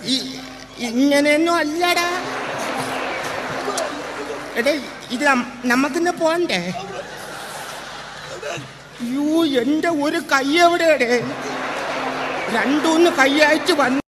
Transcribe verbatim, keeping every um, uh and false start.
ഇങ്ങനെയൊന്നും അല്ലടാ. എടേ ഇത് നമുക്കിന്ന് പോണ്ടേ? യൂ, എന്റെ ഒരു കൈ എവിടെയടേ? രണ്ടൂന്ന് കൈ അയച്ചു വന്നു.